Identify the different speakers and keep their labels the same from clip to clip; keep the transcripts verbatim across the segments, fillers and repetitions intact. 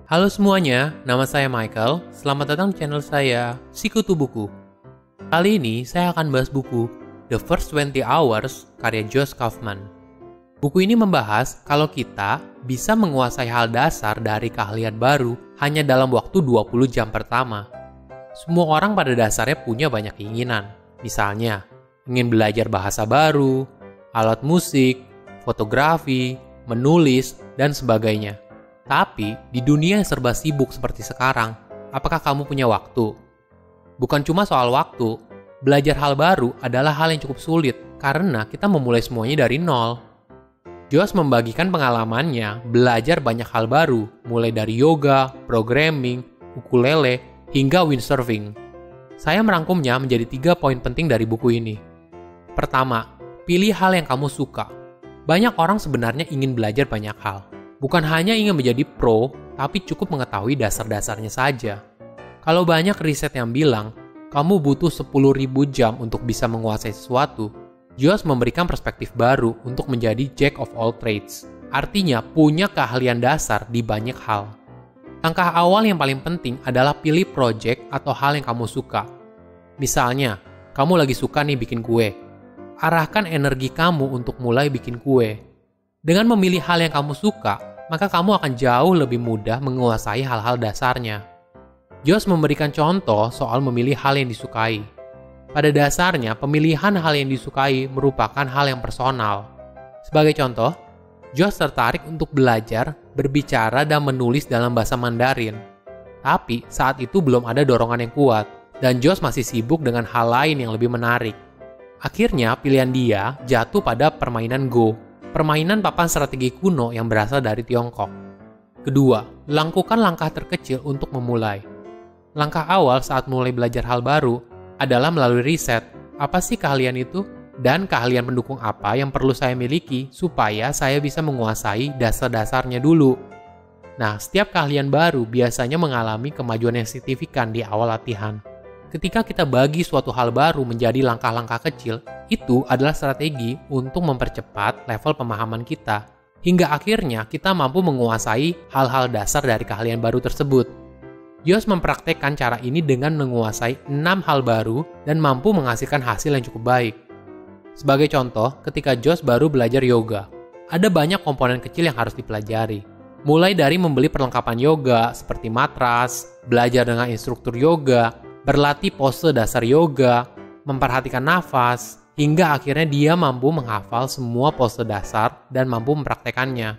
Speaker 1: Halo semuanya, nama saya Michael. Selamat datang di channel saya, Sikutu Buku. Kali ini saya akan bahas buku The First twenty Hours karya Josh Kaufman. Buku ini membahas kalau kita bisa menguasai hal dasar dari keahlian baru hanya dalam waktu dua puluh jam pertama. Semua orang pada dasarnya punya banyak keinginan. Misalnya, ingin belajar bahasa baru, alat musik, fotografi, menulis, dan sebagainya. Tapi, di dunia yang serba sibuk seperti sekarang, apakah kamu punya waktu? Bukan cuma soal waktu, belajar hal baru adalah hal yang cukup sulit karena kita memulai semuanya dari nol. Josh membagikan pengalamannya belajar banyak hal baru, mulai dari yoga, programming, ukulele, hingga windsurfing. Saya merangkumnya menjadi tiga poin penting dari buku ini. Pertama, pilih hal yang kamu suka. Banyak orang sebenarnya ingin belajar banyak hal. Bukan hanya ingin menjadi pro, tapi cukup mengetahui dasar-dasarnya saja. Kalau banyak riset yang bilang, kamu butuh sepuluh ribu jam untuk bisa menguasai sesuatu, Josh memberikan perspektif baru untuk menjadi jack of all trades. Artinya, punya keahlian dasar di banyak hal. Langkah awal yang paling penting adalah pilih project atau hal yang kamu suka. Misalnya, kamu lagi suka nih bikin kue. Arahkan energi kamu untuk mulai bikin kue. Dengan memilih hal yang kamu suka, maka kamu akan jauh lebih mudah menguasai hal-hal dasarnya. Josh memberikan contoh soal memilih hal yang disukai. Pada dasarnya, pemilihan hal yang disukai merupakan hal yang personal. Sebagai contoh, Josh tertarik untuk belajar, berbicara, dan menulis dalam bahasa Mandarin. Tapi, saat itu belum ada dorongan yang kuat, dan Josh masih sibuk dengan hal lain yang lebih menarik. Akhirnya, pilihan dia jatuh pada permainan Go. Permainan papan strategi kuno yang berasal dari Tiongkok. Kedua, lakukan langkah terkecil untuk memulai. Langkah awal saat mulai belajar hal baru adalah melalui riset. Apa sih keahlian itu? Dan keahlian pendukung apa yang perlu saya miliki supaya saya bisa menguasai dasar-dasarnya dulu. Nah, setiap keahlian baru biasanya mengalami kemajuan yang signifikan di awal latihan. Ketika kita bagi suatu hal baru menjadi langkah-langkah kecil, itu adalah strategi untuk mempercepat level pemahaman kita. Hingga akhirnya kita mampu menguasai hal-hal dasar dari keahlian baru tersebut. Josh mempraktekkan cara ini dengan menguasai enam hal baru dan mampu menghasilkan hasil yang cukup baik. Sebagai contoh, ketika Josh baru belajar yoga, ada banyak komponen kecil yang harus dipelajari. Mulai dari membeli perlengkapan yoga seperti matras, belajar dengan instruktur yoga, berlatih pose dasar yoga, memperhatikan nafas, hingga akhirnya dia mampu menghafal semua pose dasar dan mampu mempraktekannya.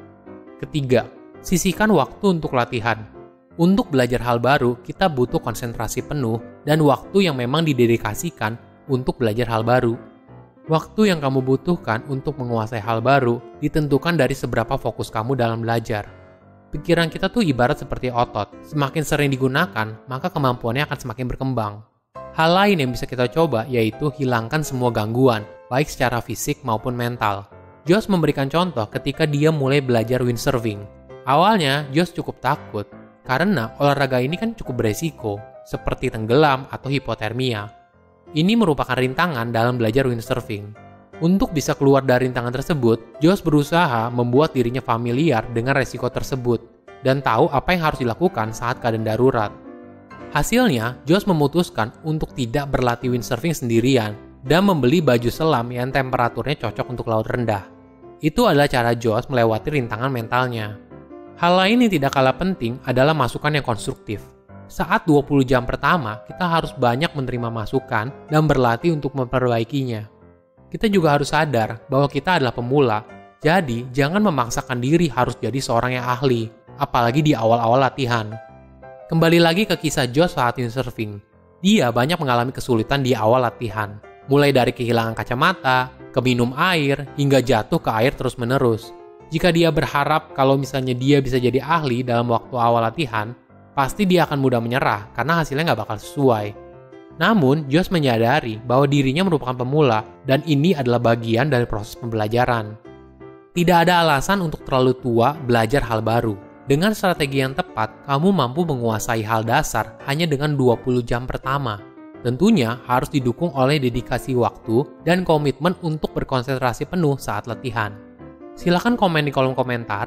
Speaker 1: Ketiga, sisihkan waktu untuk latihan. Untuk belajar hal baru, kita butuh konsentrasi penuh dan waktu yang memang didedikasikan untuk belajar hal baru. Waktu yang kamu butuhkan untuk menguasai hal baru ditentukan dari seberapa fokus kamu dalam belajar. Pikiran kita tuh ibarat seperti otot. Semakin sering digunakan, maka kemampuannya akan semakin berkembang. Hal lain yang bisa kita coba yaitu hilangkan semua gangguan, baik secara fisik maupun mental. Josh memberikan contoh ketika dia mulai belajar windsurfing. Awalnya, Josh cukup takut, karena olahraga ini kan cukup beresiko, seperti tenggelam atau hipotermia. Ini merupakan rintangan dalam belajar windsurfing. Untuk bisa keluar dari rintangan tersebut, Josh berusaha membuat dirinya familiar dengan resiko tersebut dan tahu apa yang harus dilakukan saat keadaan darurat. Hasilnya, Josh memutuskan untuk tidak berlatih windsurfing sendirian dan membeli baju selam yang temperaturnya cocok untuk laut rendah. Itu adalah cara Josh melewati rintangan mentalnya. Hal lain yang tidak kalah penting adalah masukan yang konstruktif. Saat dua puluh jam pertama, kita harus banyak menerima masukan dan berlatih untuk memperbaikinya. Kita juga harus sadar bahwa kita adalah pemula, jadi jangan memaksakan diri harus jadi seorang yang ahli, apalagi di awal-awal latihan. Kembali lagi ke kisah Josh saat windsurfing. Dia banyak mengalami kesulitan di awal latihan, mulai dari kehilangan kacamata, keminum air, hingga jatuh ke air terus-menerus. Jika dia berharap kalau misalnya dia bisa jadi ahli dalam waktu awal latihan, pasti dia akan mudah menyerah karena hasilnya nggak bakal sesuai. Namun, Josh menyadari bahwa dirinya merupakan pemula dan ini adalah bagian dari proses pembelajaran. Tidak ada alasan untuk terlalu tua belajar hal baru. Dengan strategi yang tepat, kamu mampu menguasai hal dasar hanya dengan dua puluh jam pertama. Tentunya harus didukung oleh dedikasi waktu dan komitmen untuk berkonsentrasi penuh saat latihan. Silahkan komen di kolom komentar,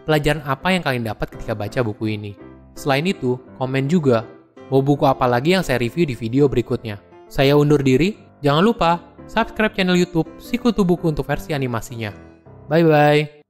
Speaker 1: pelajaran apa yang kalian dapat ketika baca buku ini. Selain itu, komen juga mau buku apa lagi yang saya review di video berikutnya. Saya undur diri, jangan lupa subscribe channel YouTube Sikutu Buku untuk versi animasinya. Bye-bye.